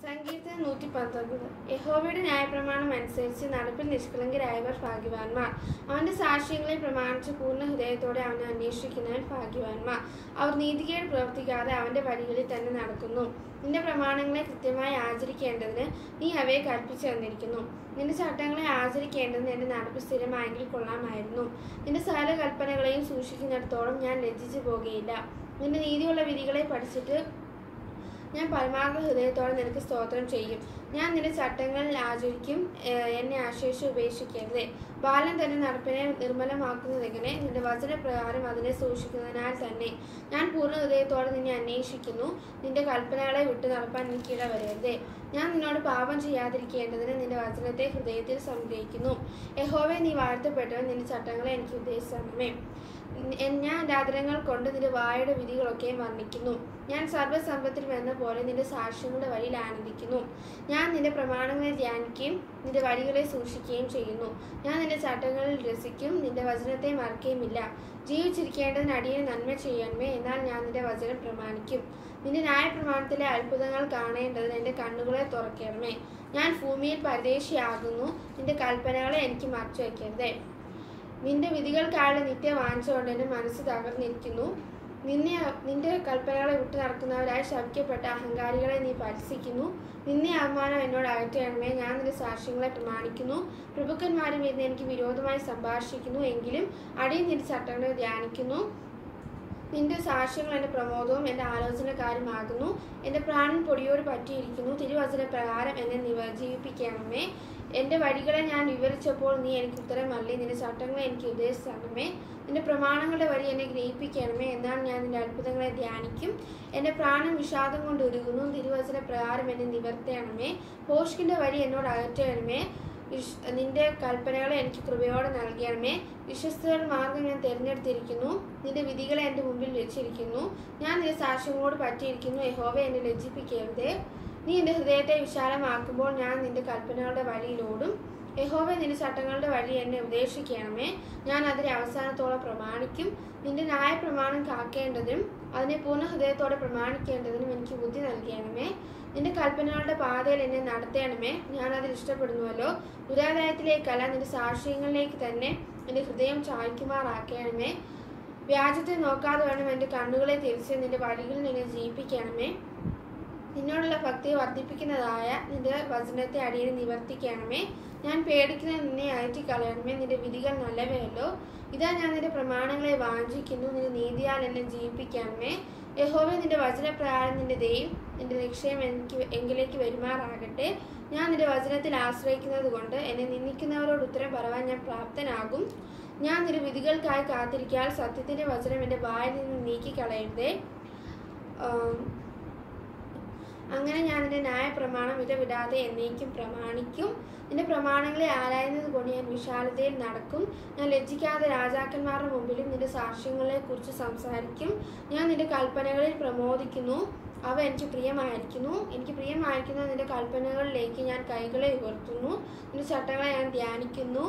സങ്കീർത്തനം 119. യഹോവയുടെ ന്യായപ്രമാണം അനുസരിച്ച് നടപ്പിൽ നിഷ്കളങ്കരായവർ ഭാഗ്യവാന്മാർ. അവന്റെ സാക്ഷ്യങ്ങളെ പ്രമാണിച്ച് പൂർണ്ണ ഹൃദയത്തോടെ അവനെ അന്വേഷിക്കുന്നവൻ ഭാഗ്യവാന്മാർ. അവർ നീതികേട് പ്രവർത്തിക്കാതെ അവന്റെ വഴികളിൽ തന്നെ നടക്കുന്നു. നിന്റെ പ്രമാണങ്ങളെ കൃത്യമായി ആചരിക്കേണ്ടതിന് നീ അവയെ കൽപ്പിച്ചു തന്നിരിക്കുന്നു. നിന്റെ ചട്ടങ്ങളെ ആചരിക്കേണ്ടതിന് എന്റെ നടപ്പ് സ്ഥിരമായെങ്കിൽ കൊള്ളാമായിരുന്നു. നിന്റെ സകല കൽപ്പനകളെയും സൂക്ഷിക്കുന്നിടത്തോളം ഞാൻ ലജ്ജിച്ചു പോകുകയില്ല. നിന്റെ നീതിയുള്ള വിധികളെ പഠിച്ചിട്ട് ഞാൻ പരമാർത്ഥ ഹൃദയത്തോടെ നിനക്ക് സ്തോത്രം ചെയ്യും. ഞാൻ നിന്റെ ചട്ടങ്ങളിൽ ആചരിക്കും. എന്നെ ആശേഷിച്ച് ഉപേക്ഷിക്കരുത്. ബാലൻ തന്നെ നടപ്പിനെ നിർമ്മലമാക്കുന്നതെങ്ങനെ? നിന്റെ വചനപ്രകാരം അതിനെ സൂക്ഷിക്കുന്നതിനാൽ തന്നെ. ഞാൻ പൂർണ്ണ ഹൃദയത്തോടെ നിന്നെ അന്വേഷിക്കുന്നു. നിന്റെ കൽപ്പനകളെ വിട്ടു നടപ്പാൻ എനിക്കിട വരരുത്. ഞാൻ നിന്നോട് പാപം ചെയ്യാതിരിക്കേണ്ടതിന് നിന്റെ വചനത്തെ ഹൃദയത്തിൽ സംഗ്രഹിക്കുന്നു. യഹോവേ, നീ വാഴ്ത്തപ്പെട്ടവൻ. നിന്റെ ചട്ടങ്ങളെ എനിക്ക് ഉപദേശിക്കണമേ. ഞാൻ രാത്രികൾ കൊണ്ട് നിന്റെ വായുടെ വിധികളൊക്കെയും വർണ്ണിക്കുന്നു. ഞാൻ സർവ്വസമ്പത്തിലും എന്ന പോലെ നിന്റെ സാക്ഷ്യങ്ങളുടെ വഴിയിൽ ആനന്ദിക്കുന്നു. ഞാൻ നിന്റെ പ്രമാണങ്ങളെ ധ്യാനിക്കുകയും നിന്റെ വഴികളെ സൂക്ഷിക്കുകയും ചെയ്യുന്നു. ഞാൻ നിന്റെ ചട്ടങ്ങളിൽ രസിക്കും. നിന്റെ വചനത്തെ മറക്കുകയുമില്ല. ജീവിച്ചിരിക്കേണ്ടതിന് അടിയന് നന്മ ചെയ്യണമേ. എന്നാൽ ഞാൻ നിന്റെ വചനം പ്രമാണിക്കും. നിന്റെ ന്യായപ്രമാണത്തിലെ അത്ഭുതങ്ങൾ കാണേണ്ടതിന് എൻ്റെ കണ്ണുകളെ തുറക്കണമേ. ഞാൻ ഭൂമിയിൽ പരദേശിയാകുന്നു. നിന്റെ കൽപ്പനകളെ എനിക്ക് മറച്ചു വയ്ക്കരുതേ. നിന്റെ വിധികൾക്കായുള്ള നിത്യവാഞ്ച കൊണ്ട് എൻ്റെ മനസ്സ് തകർന്നിരിക്കുന്നു. നിന്റെ കൽപ്പനകളെ വിട്ടു നടക്കുന്നവരായി ശപിക്കപ്പെട്ട അഹങ്കാരികളെ നീ പരിഹസിക്കുന്നു. നിന്നെ അവമാനം എന്നോട് അകറ്റണമേ. ഞാൻ നിന്റെ സാക്ഷ്യങ്ങളെ പ്രമാണിക്കുന്നു. പ്രഭുക്കന്മാരും ഇരുന്ന് എനിക്ക് വിരോധമായി സംഭാഷിക്കുന്നു. എങ്കിലും അടിയൻ നിന്റെ ചട്ടങ്ങളെ ധ്യാനിക്കുന്നു. നിന്റെ സാക്ഷ്യങ്ങൾ എൻ്റെ പ്രമോദവും എൻ്റെ ആലോചനക്കാരുമാകുന്നു. എൻ്റെ പ്രാണൻ പൊടിയോട് പറ്റിയിരിക്കുന്നു. തിരുവചന പ്രകാരം എന്നെ ജീവിപ്പിക്കണമേ. എൻ്റെ വഴികളെ ഞാൻ വിവരിച്ചപ്പോൾ നീ എനിക്ക് ഉത്തരമല്ലേ. നിന്റെ ചട്ടങ്ങളെ എനിക്ക് ഉപദേശിക്കണമേ. നിന്റെ പ്രമാണങ്ങളുടെ വഴി എന്നെ ഗ്രഹിപ്പിക്കണമേ. എന്നാൽ ഞാൻ നിന്റെ അത്ഭുതങ്ങളെ ധ്യാനിക്കും. എൻ്റെ പ്രാണൻ വിഷാദം കൊണ്ട് ഉരുകുന്നു. തിരുവചന പ്രകാരം എന്നെ നിവർത്തണമേ. ഭോഷ്കിൻ്റെ വഴി എന്നോട് അകറ്റണമേ. നിന്റെ കൽപ്പനകളെ എനിക്ക് കൃപയോടെ നൽകണമേ. വിശ്വസ്തയുടെ മാർഗം ഞാൻ തിരഞ്ഞെടുത്തിരിക്കുന്നു. നിന്റെ വിധികളെ എൻ്റെ മുമ്പിൽ വെച്ചിരിക്കുന്നു. ഞാൻ നിന്റെ സാക്ഷ്യങ്ങളോട് പറ്റിയിരിക്കുന്നു. യഹോവേ, എന്നെ ലജ്ജിപ്പിക്കരുതേ. നീ എൻ്റെ ഹൃദയത്തെ വിശാലമാക്കുമ്പോൾ ഞാൻ നിന്റെ കൽപ്പനകളുടെ വഴിയിലോടും. യഹോവേ, നിന്റെ ചട്ടങ്ങളുടെ വഴി എന്നെ ഉപദേശിക്കണമേ. ഞാൻ അതിനെ അവസാനത്തോളം പ്രമാണിക്കും. നിന്റെ ന്യായപ്രമാണം കാക്കേണ്ടതിനും അതിനെ പൂർണ്ണ ഹൃദയത്തോടെ പ്രമാണിക്കേണ്ടതിനും എനിക്ക് ബുദ്ധി നൽകണമേ. നിന്റെ കൽപ്പനകളുടെ പാതയിൽ എന്നെ നടത്തണമേ. ഞാൻ അതിൽ ഇഷ്ടപ്പെടുന്നുവല്ലോ. ദുരാദായത്തിലേക്കല്ല, നിന്റെ സാക്ഷ്യങ്ങളിലേക്ക് തന്നെ എൻ്റെ ഹൃദയം ചായ്ക്കുമാറാക്കണമേ. വ്യാജത്തെ നോക്കാതെ വേണം എൻ്റെ കണ്ണുകളെ തിരിച്ച് നിന്റെ വഴികളിൽ എന്നെ ജീവിപ്പിക്കണമേ. നിന്നോടുള്ള ഭക്തിയെ വർദ്ധിപ്പിക്കുന്നതായ നിന്റെ വചനത്തെ അടിയന് നിവർത്തിക്കണമേ. ഞാൻ പേടിക്കുന്ന നിന്നെ അയറ്റിക്കളയണമേ. നിന്റെ വിധികൾ നല്ലവയല്ലോ. ഇതാ ഞാൻ നിന്റെ പ്രമാണങ്ങളെ വാഞ്ചിക്കുന്നു. നിന്റെ നീതിയാൽ എന്നെ ജീവിപ്പിക്കണമേ. യഹോവേ, നിന്റെ വചനപ്രകാരം നിന്റെ ദയയും നിന്റെ നിക്ഷയം എങ്കിലേക്ക് വരുമാറാകട്ടെ. ഞാൻ നിന്റെ വചനത്തിൽ ആശ്രയിക്കുന്നത് കൊണ്ട് എന്നെ നിന്ദിക്കുന്നവരോട് ഉത്തരം പറയാൻ ഞാൻ പ്രാപ്തനാകും. ഞാൻ നിന്റെ വിധികൾക്കായി കാത്തിരിക്കാൻ സത്യത്തിന്റെ വചനം എൻ്റെ വായിൽ നിന്ന് നീക്കിക്കളയരുതേ. അങ്ങനെ ഞാൻ നിന്റെ ന്യായപ്രമാണം ഇടവിടാതെ എന്നേക്കും പ്രമാണിക്കും. നിന്റെ പ്രമാണങ്ങളെ ആരായുന്നത് കൊണ്ട് ഞാൻ വിശാലതയിൽ നടക്കും. ഞാൻ ലജ്ജിക്കാതെ രാജാക്കന്മാരുടെ മുമ്പിലും നിന്റെ സാക്ഷ്യങ്ങളെ കുറിച്ച് സംസാരിക്കും. ഞാൻ നിന്റെ കൽപ്പനകളിൽ പ്രമോദിക്കുന്നു. അവ എനിക്ക് പ്രിയമായിരിക്കുന്ന നിന്റെ കൽപ്പനകളിലേക്ക് ഞാൻ കൈകളെ ഉയർത്തുന്നു. നിന്റെ ചട്ടങ്ങളെ ഞാൻ ധ്യാനിക്കുന്നു.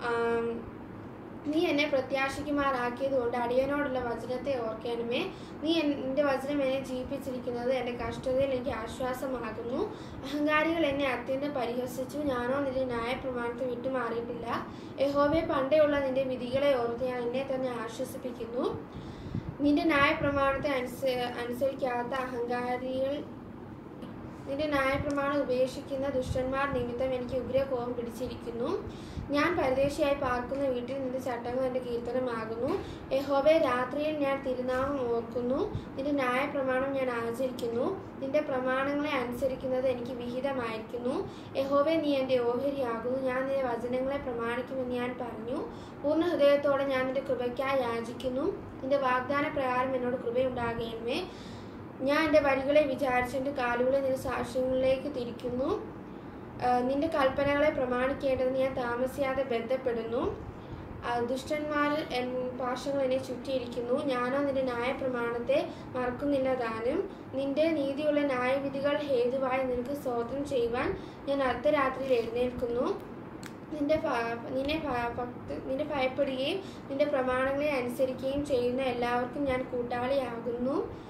നീ എന്നെ പ്രത്യാശിക്കുമാറാക്കിയത് കൊണ്ട് അടിയനോടുള്ള വചനത്തെ ഓർക്കണമേ. നീ എൻ്റെ വചനം എന്നെ ജീവിപ്പിച്ചിരിക്കുന്നത് എൻ്റെ കഷ്ടതയിൽ എനിക്ക് ആശ്വാസമാകുന്നു. അഹങ്കാരികൾ എന്നെ അത്യന്തം പരിഹസിച്ചു. ഞാനോ നിന്റെ ന്യായപ്രമാണത്തെ വിട്ടുമാറിയിട്ടില്ല. യഹോവേ, പണ്ടേയുള്ള നിന്റെ വിധികളെ ഓർത്ത് ഞാൻ എന്നെ തന്നെ ആശ്വസിപ്പിക്കുന്നു. നിന്റെ ന്യായപ്രമാണത്തെ അനുസരിക്കാത്ത അഹങ്കാരികൾ, നിന്റെ ന്യായപ്രമാണം ഉപേക്ഷിക്കുന്ന ദുഷ്ടന്മാർ നിമിത്തം എനിക്ക് ഉഗ്രകോപം പിടിച്ചിരിക്കുന്നു. ഞാൻ പരദേശിയായി പാർക്കുന്ന വീട്ടിൽ നിന്റെ ചട്ടങ്ങൾ എൻ്റെ കീർത്തനമാകുന്നു. യഹോവേ, രാത്രിയിൽ ഞാൻ തിരുനാമം ഓർക്കുന്നു. നിന്റെ ന്യായപ്രമാണം ഞാൻ ആചരിക്കുന്നു. നിന്റെ പ്രമാണങ്ങളെ അനുസരിക്കുന്നത് എനിക്ക് വിഹിതമായിരിക്കുന്നു. യഹോവേ, നീ എൻ്റെ ഓഹരിയാകുന്നു. ഞാൻ നിന്റെ വചനങ്ങളെ പ്രമാണിക്കുമെന്ന് ഞാൻ പറഞ്ഞു. പൂർണ്ണ ഹൃദയത്തോടെ ഞാൻ നിന്റെ കൃപയ്ക്കായി യാചിക്കുന്നു. നിന്റെ വാഗ്ദാന പ്രകാരം എന്നോട് കൃപയുണ്ടാകണമേ. ഞാൻ എൻ്റെ വഴികളെ വിചാരിച്ച് എൻ്റെ കാലുകളെ നിന്റെ സാക്ഷ്യങ്ങളിലേക്ക് തിരിക്കുന്നു. നിന്റെ കൽപ്പനകളെ പ്രമാണിക്കേണ്ടതിന് ഞാൻ താമസിയാതെ ബന്ധപ്പെടുന്നു. ദുഷ്ടന്മാർ പാശങ്ങൾ എന്നെ ചുറ്റിയിരിക്കുന്നു. ഞാനോ നിന്റെ ന്യായപ്രമാണത്തെ മറക്കുന്നില്ല താനും. നിന്റെ നീതിയുള്ള ന്യായവിധികൾ ഹേതുവായി നിനക്ക് സ്തോത്രം ചെയ്യുവാൻ ഞാൻ അർദ്ധരാത്രിയിൽ എഴുന്നേൽക്കുന്നു. നിന്നെ ഭയപ്പെടുകയും നിന്റെ പ്രമാണങ്ങളെ അനുസരിക്കുകയും ചെയ്യുന്ന എല്ലാവർക്കും ഞാൻ കൂട്ടാളിയാകുന്നു.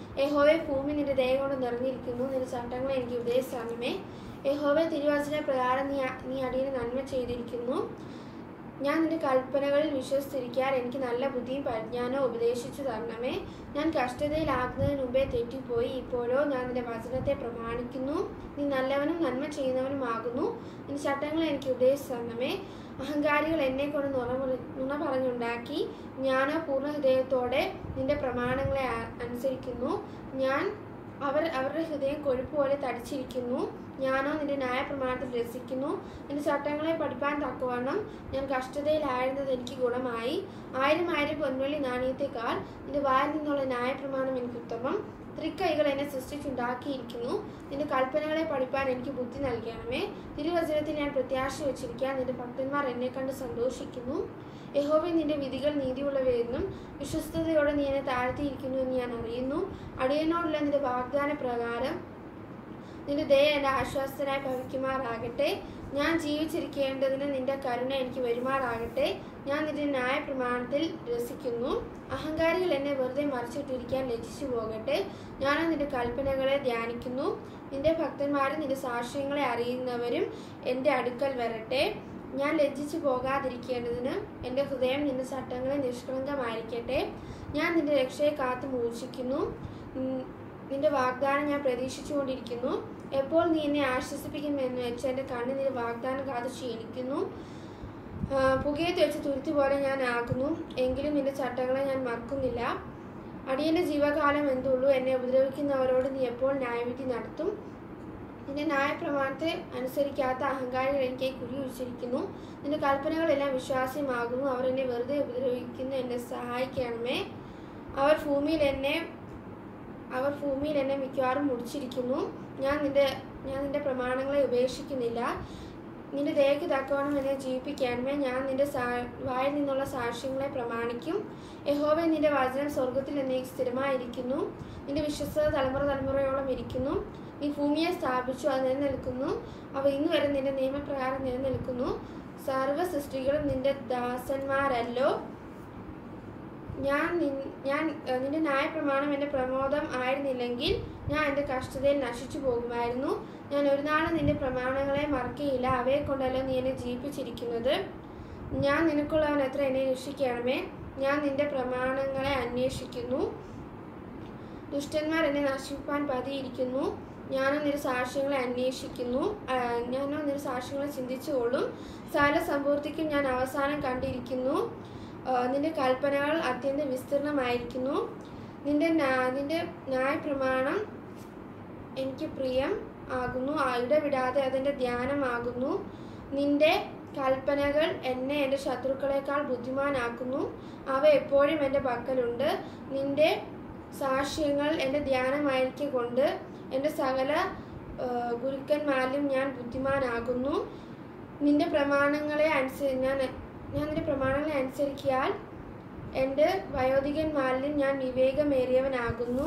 യഹോവേ, ഭൂമി നിന്റെ ദയ കൊണ്ട് നിറഞ്ഞിരിക്കുന്നു. നിന്റെ ചട്ടങ്ങളെ എനിക്ക് ഉപദേശിച്ചു തരണമേ. യഹോവേ, തിരുവചന പ്രകാരം നീ അടിയന് നന്മ ചെയ്തിരിക്കുന്നു. ഞാൻ നിന്റെ കൽപ്പനകളിൽ വിശ്വസിച്ചിരിക്കാൻ എനിക്ക് നല്ല ബുദ്ധിയും പരിജ്ഞാനവും ഉപദേശിച്ചു തരണമേ. ഞാൻ കഷ്ടതയിലാകുന്നതിന് മുമ്പേ തെറ്റിപ്പോയി. ഇപ്പോഴോ ഞാൻ നിന്റെ വചനത്തെ പ്രമാണിക്കുന്നു. നീ നല്ലവനും നന്മ ചെയ്യുന്നവനുമാകുന്നു. നിന്റെ ചട്ടങ്ങളെ എനിക്ക് ഉപദേശിച്ചു തരണമേ. അഹങ്കാരികൾ എന്നെ കൊണ്ട് നുണ പറഞ്ഞുണ്ടാക്കി. ഞാനോ പൂർണ്ണ ഹൃദയത്തോടെ നിന്റെ പ്രമാണങ്ങളെ അനുസരിക്കുന്നു. അവരുടെ ഹൃദയം കൊഴുപ്പ് പോലെ തടിച്ചിരിക്കുന്നു. ഞാനോ നിന്റെ ന്യായപ്രമാണത്തിൽ രസിക്കുന്നു. നിന്റെ ചട്ടങ്ങളെ പഠിപ്പാൻ തക്കവണ്ണം ഞാൻ കഷ്ടതയിലായിരുന്നത് എനിക്ക് ഗുണമായി. 1000 പൊൻവെള്ളി നാണയത്തെക്കാൾ നിന്റെ വായിൽ നിന്നുള്ള ന്യായപ്രമാണം എനിക്ക് ഉത്തമം. തൃക്കൈകൾ എന്നെ സൃഷ്ടിച്ചുണ്ടാക്കിയിരിക്കുന്നു. നിന്റെ കൽപ്പനകളെ പഠിപ്പാൻ എനിക്ക് ബുദ്ധി നൽകണമേ. തിരുവചനത്തിൽ ഞാൻ പ്രത്യാശ വെച്ചിരിക്കാൻ നിന്റെ ഭക്തന്മാർ എന്നെ കണ്ട് സന്തോഷിക്കുന്നു. യഹോവേ, നിന്റെ വിധികൾ നീതിയുള്ളവയെന്നും വിശ്വസ്തയോടെ നീ എന്നെ താഴ്ത്തിയിരിക്കുന്നു എന്ന് ഞാൻ അറിയുന്നു. അടിയനോടുള്ള നിന്റെ വാഗ്ദാന പ്രകാരം നിന്റെ ദയ എൻ്റെ ആശ്വാസത്തിനായി ഭവിക്കുമാറാകട്ടെ. ഞാൻ ജീവിച്ചിരിക്കേണ്ടതിന് നിന്റെ കരുണ എനിക്ക് വരുമാറാകട്ടെ. ഞാൻ നിന്റെ ന്യായപ്രമാണത്തിൽ രസിക്കുന്നു. അഹങ്കാരികൾ എന്നെ വെറുതെ മറിച്ചിട്ടിരിക്കാൻ ലജ്ജിച്ചു പോകട്ടെ. ഞാനോ നിന്റെ കൽപ്പനകളെ ധ്യാനിക്കുന്നു. നിന്റെ ഭക്തന്മാരും നിന്റെ സാക്ഷ്യങ്ങളെ അറിയുന്നവരും എൻ്റെ അടുക്കൽ വരട്ടെ. ഞാൻ ലജ്ജിച്ചു പോകാതിരിക്കേണ്ടതിന് എൻ്റെ ഹൃദയം നിന്റെ ചട്ടങ്ങളെ നിഷ്കളങ്കമായിരിക്കട്ടെ. ഞാൻ നിന്റെ രക്ഷയെ കാത്തു മൂർച്ഛിക്കുന്നു. നിന്റെ വാഗ്ദാനം ഞാൻ പ്രതീക്ഷിച്ചുകൊണ്ടിരിക്കുന്നു. എപ്പോൾ നീ എന്നെ ആശ്വസിപ്പിക്കുമെന്ന് വെച്ച് എൻ്റെ കണ്ണ് നിന്റെ വാഗ്ദാനം കാത്തു ക്ഷീണിക്കുന്നു. പുകയത്ത് വെച്ച് തുരുത്തി പോലെ ഞാൻ ആകുന്നു, എങ്കിലും നിന്റെ ചട്ടങ്ങളെ ഞാൻ മറക്കുന്നില്ല. അടിയൻ്റെ ജീവകാലം എന്തുള്ളൂ. എന്നെ ഉപദ്രവിക്കുന്നവരോട് നീ എപ്പോൾ ന്യായവിധി നടത്തും? നിന്റെ ന്യായപ്രമാണത്തെ അനുസരിക്കാത്ത അഹങ്കാരികൾ എനിക്ക് കുഴി ഒഴിച്ചിരിക്കുന്നു. നിന്റെ കൽപ്പനകളെല്ലാം വിശ്വാസ്യമാകുന്നു. അവർ എന്നെ വെറുതെ ഉപദ്രവിക്കുന്നു. എന്നെ സഹായിക്കണമേ. അവർ ഭൂമിയിൽ എന്നെ മിക്കവാറും മുടിച്ചിരിക്കുന്നു. ഞാൻ നിന്റെ പ്രമാണങ്ങളെ ഉപേക്ഷിക്കുന്നില്ല. നിന്റെ ദയയ്ക്ക് തക്കവണ്ണം എന്നെ ജീവിപ്പിക്കണമേ. ഞാൻ നിന്റെ വായിൽ നിന്നുള്ള സാക്ഷ്യങ്ങളെ പ്രമാണിക്കും. യഹോവേ, നിന്റെ വചനം സ്വർഗത്തിൽ എന്നേക്ക് സ്ഥിരമായിരിക്കുന്നു. നിന്റെ വിശ്വസ്തത തലമുറയോളം ഇരിക്കുന്നു. നീ ഭൂമിയെ സ്ഥാപിച്ചു, അത് നിലനിൽക്കുന്നു. അവ ഇന്നുവരെ നിന്റെ നിയമപ്രകാരം നിലനിൽക്കുന്നു. സർവ്വ സൃഷ്ടികളും നിന്റെ ദാസന്മാരല്ലോ. നിന്റെ ന്യായപ്രമാണം എൻ്റെ പ്രമോദം ആയിരുന്നില്ലെങ്കിൽ ഞാൻ എൻ്റെ കഷ്ടതയിൽ നശിച്ചു പോകുമായിരുന്നു. ഞാൻ ഒരു നാളും നിന്റെ പ്രമാണങ്ങളെ മറക്കുകയില്ല. അവയെ കൊണ്ടല്ലോ നീ എന്നെ ജീവിപ്പിച്ചിരിക്കുന്നത്. ഞാൻ നിനക്കുള്ളവൻ എത്ര, എന്നെ രക്ഷിക്കണമേ. ഞാൻ നിന്റെ പ്രമാണങ്ങളെ അന്വേഷിക്കുന്നു. ദുഷ്ടന്മാർ എന്നെ നശിപ്പാൻ പതിയിരിക്കുന്നു. ഞാനോ നിന്റെ സാക്ഷ്യങ്ങളെ അന്വേഷിക്കുന്നു. ഞാനോ നിന്റെ സാക്ഷ്യങ്ങളെ ചിന്തിച്ചുകൊള്ളും. സകല സമ്പൂർത്തിക്കും ഞാൻ അവസാനം കണ്ടിരിക്കുന്നു. നിന്റെ കൽപ്പനകൾ അത്യന്തം വിസ്തീർണമായിരിക്കുന്നു. നിന്റെ ന്യായപ്രമാണം എനിക്ക് പ്രിയം ആകുന്നു. ഇടവിടാതെ അതിൻ്റെ ധ്യാനമാകുന്നു. നിന്റെ കൽപ്പനകൾ എന്നെ എൻ്റെ ശത്രുക്കളെക്കാൾ ബുദ്ധിമാനാക്കുന്നു. അവ എപ്പോഴും എൻ്റെ പക്കലുണ്ട്. നിന്റെ സാക്ഷ്യങ്ങൾ എൻ്റെ ധ്യാനമായിരിക്കൊണ്ട് എൻ്റെ സകല ഗുരുക്കന്മാരിലും ഞാൻ ബുദ്ധിമാനാകുന്നു. നിന്റെ പ്രമാണങ്ങളെ ഞാൻ നിന്റെ പ്രമാണങ്ങളെ അനുസരിക്കാൽ എൻ്റെ വയോധികന്മാരിലും ഞാൻ വിവേകമേറിയവനാകുന്നു.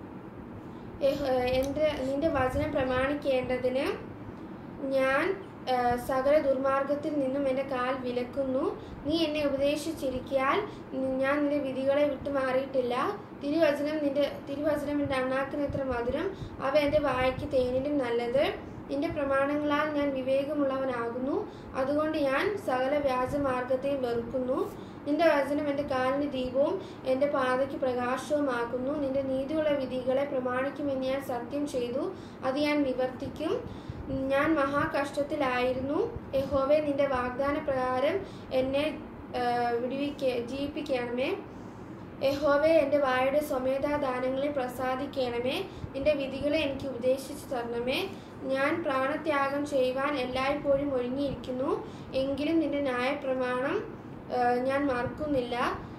നിന്റെ വചനം പ്രമാണിക്കേണ്ടതിന് ഞാൻ സകല ദുർമാർഗത്തിൽ നിന്നും എൻ്റെ കാൽ വിലക്കുന്നു. നീ എന്നെ ഉപദേശിച്ചിരിക്കാൽ ഞാൻ നിന്റെ വിധികളെ വിട്ടുമാറിയിട്ടില്ല. തിരുവചനം എൻ്റെ അണ്ണാക്കിനെത്ര മധുരം, അവ എൻ്റെ വായ്ക്ക് തേനിലും നല്ലത്. നിന്റെ പ്രമാണങ്ങളാൽ ഞാൻ വിവേകമുള്ളവനാകുന്നു. അതുകൊണ്ട് ഞാൻ സകല വ്യാജമാർഗത്തെയും വെറുക്കുന്നു. നിന്റെ വചനം എൻ്റെ കാലിന് ദീപവും എൻ്റെ പാതയ്ക്ക് പ്രകാശവുമാകുന്നു. നിന്റെ നീതിയുള്ള വിധികളെ പ്രമാണിക്കുമെന്ന് ഞാൻ സത്യം ചെയ്തു, അത് ഞാൻ നിവർത്തിക്കും. ഞാൻ മഹാകഷ്ടത്തിലായിരുന്നു. യഹോവേ, നിന്റെ വാഗ്ദാന പ്രകാരം എന്നെ ജീവിപ്പിക്കണമേ. യഹോവേ, എൻ്റെ വായുടെ സ്വമേധാദാനങ്ങളിൽ പ്രസാദിക്കണമേ. നിന്റെ വിധികളെ എനിക്ക് ഉപദേശിച്ചു തരണമേ. ഞാൻ പ്രാണത്യാഗം ചെയ്യുവാൻ എല്ലായ്പ്പോഴും ഒരുങ്ങിയിരിക്കുന്നു. എങ്കിലും നിന്റെ ന്യായപ്രമാണം ഞാൻ മറക്കുന്നില്ല.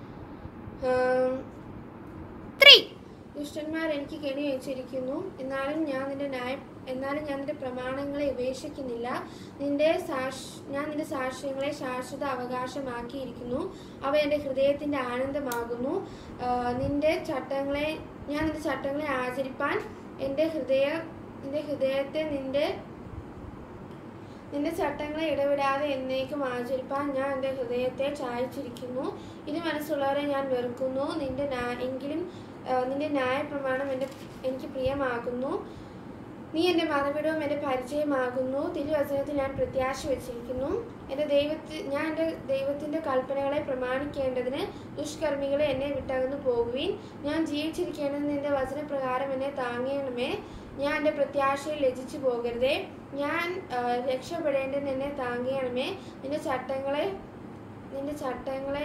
ദുഷ്ടന്മാർ എനിക്ക് കെണി വെച്ചിരിക്കുന്നു. എന്നാലും ഞാൻ നിന്റെ പ്രമാണങ്ങളെ ഉപേക്ഷിക്കുന്നില്ല. ഞാൻ നിന്റെ സാക്ഷ്യങ്ങളെ ശാശ്വത അവകാശമാക്കിയിരിക്കുന്നു. അവ എൻ്റെ ഹൃദയത്തിൻ്റെ ആനന്ദമാകുന്നു. ഞാൻ നിന്റെ ചട്ടങ്ങളെ ആചരിപ്പാൻ എൻ്റെ ഹൃദയത്തെ നിന്റെ ചട്ടങ്ങളെ ഇടവിടാതെ എന്നേക്കും ആചരിപ്പാൻ ഞാൻ എൻ്റെ ഹൃദയത്തെ ചായച്ചിരിക്കുന്നു. ഇത് മനസ്സുള്ളവരെ ഞാൻ വെറുക്കുന്നു. എങ്കിലും നിന്റെ ന്യായപ്രമാണം എനിക്ക് പ്രിയമാകുന്നു. നീ എൻ്റെ മതപീഠവും എൻ്റെ പരിചയമാകുന്നു. തിരുവചനത്തിൽ ഞാൻ പ്രത്യാശ വച്ചിരിക്കുന്നു. ഞാൻ എൻ്റെ ദൈവത്തിൻ്റെ കൽപ്പനകളെ പ്രമാണിക്കേണ്ടതിന് ദുഷ്കർമ്മികളെ എന്നെ വിട്ടകന്നു പോകുവീൻ. ഞാൻ ജീവിച്ചിരിക്കേണ്ടത് നിന്റെ വചനപ്രകാരം എന്നെ താങ്ങണമേ. ഞാൻ എൻ്റെ പ്രത്യാശയിൽ ലജ്ജിച്ചു പോകരുതേ. ഞാൻ രക്ഷപ്പെടേണ്ടത് എന്നെ താങ്ങണമേ. നിന്റെ ചട്ടങ്ങൾ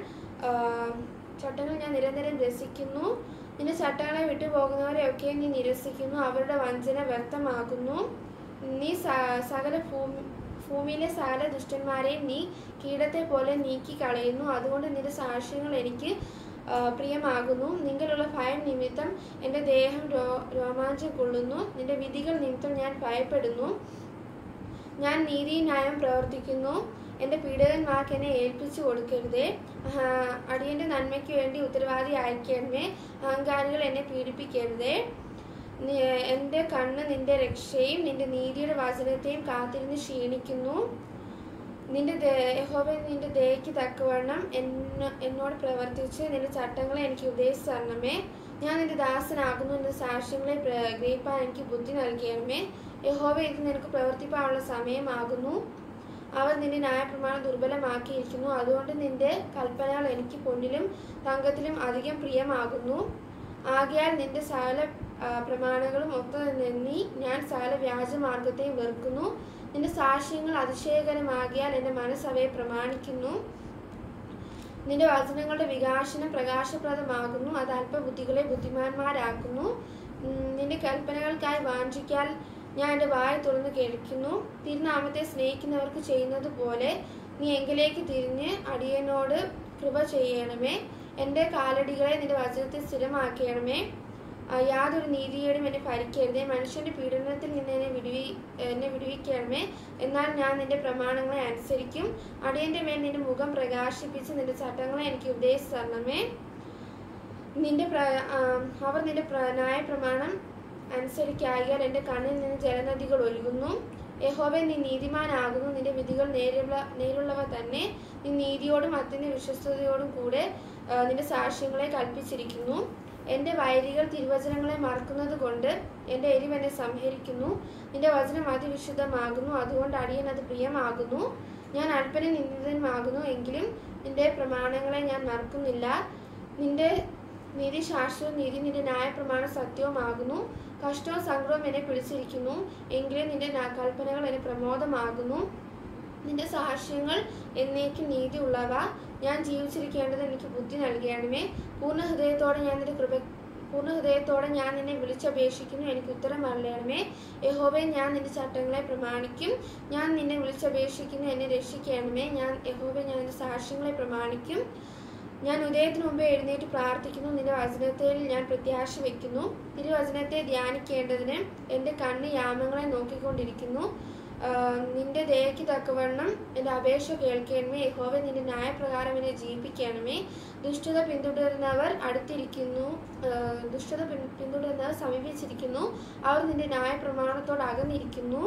ഞാൻ നിരന്തരം രസിക്കുന്നു. നിന്റെ ചട്ടങ്ങളെ വിട്ടുപോകുന്നവരെയൊക്കെ നീ നിരസിക്കുന്നു. അവരുടെ വഞ്ചന വ്യക്തമാകുന്നു. നീ ഭൂമിയിലെ സകല ദുഷ്ടന്മാരെയും നീ കീടത്തെ പോലെ നീക്കി കളയുന്നു. അതുകൊണ്ട് നിന്റെ സാക്ഷ്യങ്ങൾ എനിക്ക് പ്രിയമാകുന്നു. നിങ്ങളുള്ള ഭയം നിമിത്തം എൻ്റെ ദേഹം രോമാഞ്ചം കൊള്ളുന്നു. നിന്റെ വിധികൾ നിമിത്തം ഞാൻ ഭയപ്പെടുന്നു. ഞാൻ നീതിന്യായം പ്രവർത്തിക്കുന്നു. എൻ്റെ പീഡകന്മാർക്ക് എന്നെ ഏൽപ്പിച്ചു കൊടുക്കരുതേ. അടിയൻ്റെ നന്മയ്ക്ക് വേണ്ടി ഉത്തരവാദി അയക്കണമേ. അഹങ്കാരികൾ എന്നെ പീഡിപ്പിക്കരുതേ. എൻ്റെ കണ്ണ് നിന്റെ രക്ഷയും നിന്റെ നീതിയുടെ വചനത്തെയും കാത്തിരുന്ന് ക്ഷീണിക്കുന്നു. യഹോവേ, നിന്റെ ദയയ്ക്ക് തക്കവണ്ണം എന്നോട് പ്രവർത്തിച്ച് നിന്റെ ചട്ടങ്ങളെ എനിക്ക് ഉപദേശിച്ചു തരണമേ. ഞാൻ നിന്റെ ദാസനാകുന്നു. നിന്റെ സാക്ഷ്യങ്ങളെ ഗ്രഹിപ്പാൻ എനിക്ക് ബുദ്ധി നൽകണമേ. യഹോവേ, ഇത് നിനക്ക് പ്രവർത്തിപ്പാനുള്ള സമയമാകുന്നു. അവർ നിന്റെ ന്യായപ്രമാണം ദുർബലമാക്കിയിരിക്കുന്നു. അതുകൊണ്ട് നിന്റെ കൽപ്പനകൾ എനിക്ക് പൊന്നിലും തങ്കത്തിലും അധികം പ്രിയമാകുന്നു. ആകയാൽ നിന്റെ സകല പ്രമാണങ്ങളും ഒത്തുനിന്നി ഞാൻ സകല വ്യാജമാർഗത്തെയും വെറുക്കുന്നു. നിന്റെ സാക്ഷ്യങ്ങൾ അതിശയകരമാകിയാൽ എൻ്റെ മനസ്സ് അവയെ പ്രമാണിക്കുന്നു. നിന്റെ വചനങ്ങളുടെ വികാസനം പ്രകാശപ്രദമാകുന്നു. അത് അല്പബുദ്ധികളെ ബുദ്ധിമാന്മാരാക്കുന്നു. നിന്റെ കൽപ്പനകൾക്കായി വാഞ്ചിക്കാൽ ഞാൻ എൻ്റെ വായ തുറന്ന് കേൾക്കുന്നു. തിരുനാമത്തെ സ്നേഹിക്കുന്നവർക്ക് ചെയ്യുന്നത് പോലെ നീ എങ്കിലേക്ക് തിരിഞ്ഞ് അടിയനോട് കൃപ ചെയ്യണമേ. എൻ്റെ കാലടികളെ നിന്റെ വചനത്തിൽ സ്ഥിരമാക്കണമേ. യാതൊരു നീതിയോടും എന്നെ ഭരിക്കരുതേ. മനുഷ്യൻ്റെ പീഡനത്തിൽ നിന്ന് എന്നെ വിടുവിക്കണമേ. എന്നാൽ ഞാൻ നിന്റെ പ്രമാണങ്ങളെ അനുസരിക്കും. അടിയൻ്റെ മേൽ നിന്റെ മുഖം പ്രകാശിപ്പിച്ച് നിന്റെ ചട്ടങ്ങളെ എനിക്ക് ഉപദേശിച്ചു തരണമേ. അവർ നിന്റെ ന്യായപ്രമാണം അനുസരിക്കായാൽ എൻ്റെ കണ്ണിൽ നിന്ന് ജലനദികൾ ഒഴുകുന്നു. യഹോവേ, നീ നീതിമാനാകുന്നു. നിന്റെ വിധികൾ നേരുള്ളവ തന്നെ. നീ നീതിയോടും അത്യന്ത വിശ്വസ്തയോടും കൂടെ നിന്റെ സാക്ഷ്യങ്ങളെ കൽപ്പിച്ചിരിക്കുന്നു. എൻ്റെ വൈരികൾ തിരുവചനങ്ങളെ മറക്കുന്നത് കൊണ്ട് എൻ്റെ എരിവ് എന്നെ സംഹരിക്കുന്നു. നിന്റെ വചനം അതിവിശുദ്ധമാകുന്നു. അതുകൊണ്ട് അടിയൻ അത് പ്രിയമാകുന്നു. ഞാൻ അല്പന നിന്ദിതമാകുന്നു, എങ്കിലും നിന്റെ പ്രമാണങ്ങളെ ഞാൻ മറക്കുന്നില്ല. നിന്റെ നീതി ശാസ്ത്രവും നീതി നിന്റെ ന്യായപ്രമാണം സത്യവുമാകുന്നു. കഷ്ടവും സങ്കടവും എന്നെ പിടിച്ചിരിക്കുന്നു, എങ്കിലും നിന്റെ കൽപ്പനകൾ എന്നെ പ്രമോദമാകുന്നു. നിന്റെ സാക്ഷ്യങ്ങൾ എന്നേക്കും നീതി ഉള്ളവ. ഞാൻ ജീവിച്ചിരിക്കേണ്ടത് എനിക്ക് ബുദ്ധി നൽകണമേ. പൂർണ്ണ ഹൃദയത്തോടെ ഞാൻ നിന്നെ വിളിച്ചപേക്ഷിക്കുന്നു, എനിക്ക് ഉത്തരം അറിയണമേ. യഹോവേ, ഞാൻ നിന്റെ ചട്ടങ്ങളെ പ്രമാണിക്കും. ഞാൻ നിന്നെ വിളിച്ചപേക്ഷിക്കുന്നു, എന്നെ രക്ഷിക്കണമേ. യഹോവേ, ഞാൻ നിന്റെ സാക്ഷ്യങ്ങളെ പ്രമാണിക്കും. ഞാൻ ഉദയത്തിന് മുമ്പേ എഴുന്നേറ്റ് പ്രാർത്ഥിക്കുന്നു. നിന്റെ വചനത്തിൽ ഞാൻ പ്രത്യാശ വയ്ക്കുന്നു. തിരുവചനത്തെ ധ്യാനിക്കേണ്ടതിന് എൻ്റെ കണ്ണ് യാമങ്ങളെ നോക്കിക്കൊണ്ടിരിക്കുന്നു. നിന്റെ ദയയ്ക്ക് തക്കവണ്ണം എൻ്റെ അപേക്ഷ കേൾക്കണമേ. യഹോവേ, നിന്റെ ന്യായപ്രകാരം എന്നെ ജീവിപ്പിക്കണമേ. ദുഷ്ടത പിന്തുടരുന്നവർ സമീപിച്ചിരിക്കുന്നു. അവർ നിന്റെ ന്യായപ്രമാണത്തോട് അകന്നിരിക്കുന്നു.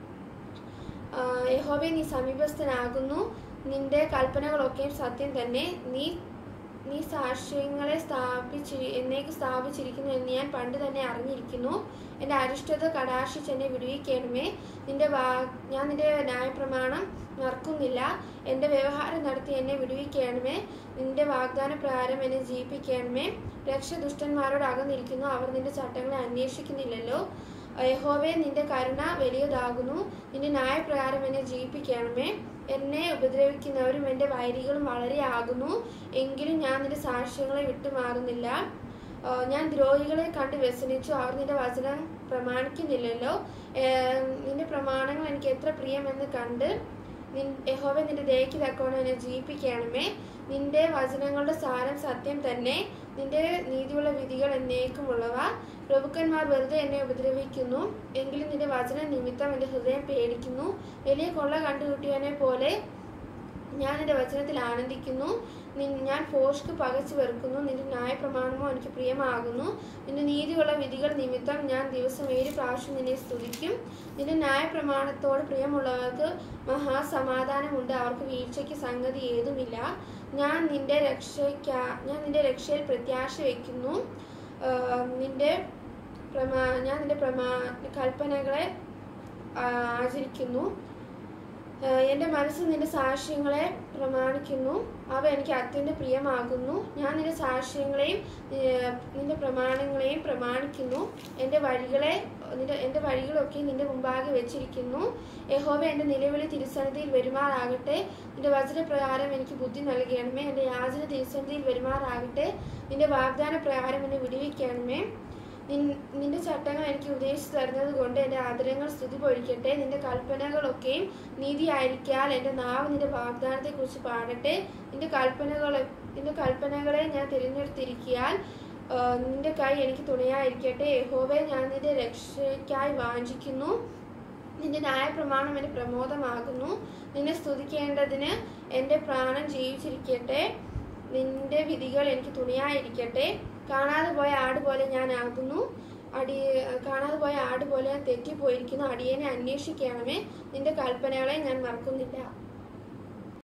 യഹോവേ, നീ സമീപസ്ഥനാകുന്നു. നിന്റെ കൽപ്പനകളൊക്കെയും സത്യം തന്നെ. നീ സാക്ഷ്യങ്ങളെ എന്നേക്ക് സ്ഥാപിച്ചിരിക്കുന്നു എന്ന് ഞാൻ പണ്ട് തന്നെ അറിഞ്ഞിരിക്കുന്നു. എൻ്റെ അരിഷ്ടത കടാക്ഷിച്ച് എന്നെ വിടുവിക്കണമേ. ഞാൻ നിന്റെ ന്യായപ്രമാണം മറക്കുന്നില്ല. എൻ്റെ വ്യവഹാരം നടത്തി എന്നെ വിടുവിക്കണമേ. നിന്റെ വാഗ്ദാന പ്രകാരം എന്നെ ജീവിപ്പിക്കണമേ. രക്ഷ ദുഷ്ടന്മാരോട് അകന്നിരിക്കുന്നു. അവർ നിന്റെ ചട്ടങ്ങളെ അന്വേഷിക്കുന്നില്ലല്ലോ. യഹോവേ, നിന്റെ കരുണ വലിയതാകുന്നു. നിന്റെ ന്യായപ്രകാരം എന്നെ ജീവിപ്പിക്കണമേ. എന്നെ ഉപദ്രവിക്കുന്നവരും എൻ്റെ വൈരികളും വളരെ ആകുന്നു, എങ്കിലും ഞാൻ നിന്റെ സാക്ഷ്യങ്ങളെ വിട്ടുമാറുന്നില്ല. ഞാൻ ദ്രോഹികളെ കണ്ട് വ്യസനിച്ചു. അവർ നിന്റെ വചനം പ്രമാണിക്കുന്നില്ലല്ലോ. നിന്റെ പ്രമാണങ്ങൾ എനിക്ക് എത്ര പ്രിയമെന്ന് കണ്ട് യഹോവേ, നിന്റെ ദയയ്ക്ക് തക്കവണ്ണം എന്നെ ജീവിപ്പിക്കണമേ. നിന്റെ വചനങ്ങളുടെ സാരം സത്യം തന്നെ. നിന്റെ നീതിയുള്ള വിധികൾ എന്നേക്കുമുള്ളവ. പ്രഭുക്കന്മാർ വെറുതെ എന്നെ ഉപദ്രവിക്കുന്നു, എങ്കിലും നിന്റെ വചന നിമിത്തം എൻ്റെ ഹൃദയം പേടിക്കുന്നു. വലിയ കൊള്ള കണ്ടുകിട്ടിയവനെ പോലെ ഞാൻ നിന്റെ വചനത്തിൽ ആനന്ദിക്കുന്നു. ഞാൻ ഭോഷ്ക് പകച്ചു വെറുക്കുന്നു. നിന്റെ ന്യായപ്രമാണമോ എനിക്ക് പ്രിയമാകുന്നു. നിന്റെ നീതിയുള്ള വിധികൾ നിമിത്തം ഞാൻ ദിവസം 7 പ്രാവശ്യം നിന്നെ സ്തുതിക്കും. നിന്റെ ന്യായപ്രമാണത്തോട് പ്രിയമുള്ളവർക്ക് മഹാസമാധാനമുണ്ട്. അവർക്ക് വീഴ്ചയ്ക്ക് സംഗതി ഏതുമില്ല. ഞാൻ നിന്റെ രക്ഷയിൽ പ്രത്യാശ വയ്ക്കുന്നു. നിന്റെ ഞാൻ നിന്റെ കൽപ്പനകളെ ആചരിക്കുന്നു. എൻ്റെ മനസ്സ് നിന്റെ സാക്ഷ്യങ്ങളെ പ്രമാണിക്കുന്നു. അവ എനിക്ക് അത്യന്തം പ്രിയമാകുന്നു. ഞാൻ നിന്റെ സാക്ഷ്യങ്ങളെയും നിന്റെ പ്രമാണങ്ങളെയും പ്രമാണിക്കുന്നു. എൻ്റെ വഴികളൊക്കെ നിന്റെ മുമ്പാകെ വെച്ചിരിക്കുന്നു. യഹോവ എൻ്റെ നിലവിളി തിരുസന്നിധിയിൽ വരുമാറാകട്ടെ. നിന്റെ വചനപ്രകാരം എനിക്ക് ബുദ്ധി നൽകണമേ. എൻ്റെ യാചന തിരുസന്നിധിയിൽ വരുമാറാകട്ടെ. നിന്റെ വാഗ്ദാന പ്രകാരം എന്നെ വിടുവിക്കണമേ. നിന്റെ ചട്ടങ്ങൾ എനിക്ക് ഉപദേശിച്ചു തരുന്നത് കൊണ്ട് എൻ്റെ ആദരങ്ങൾ സ്തുതി പൊഴിക്കട്ടെ. നിന്റെ കൽപ്പനകളൊക്കെയും നീതിയായിരിക്കാൽ എൻ്റെ നാവ് നിന്റെ വാഗ്ദാനത്തെക്കുറിച്ച് പാടട്ടെ. നിന്റെ കൽപ്പനകളെ ഞാൻ തിരഞ്ഞെടുത്തിരിക്കാൻ നിന്റെ കൈ എനിക്ക് തുണയായിരിക്കട്ടെ. യഹോവേ, ഞാൻ നിന്റെ രക്ഷയ്ക്കായി വാഞ്ചിക്കുന്നു. നിന്റെ ന്യായപ്രമാണം എൻ്റെ പ്രമോദമാകുന്നു. നിന്നെ സ്തുതിക്കേണ്ടതിന് എൻ്റെ പ്രാണൻ ജീവിച്ചിരിക്കട്ടെ. നിന്റെ വിധികൾ എനിക്ക് തുണയായിരിക്കട്ടെ. കാണാതെ പോയ ആട് പോലെ ഞാൻ തെറ്റിപ്പോയിരിക്കുന്നു. അടിയനെ അന്വേഷിക്കണമേ. നിന്റെ കൽപ്പനകളെ ഞാൻ മറക്കുന്നില്ല.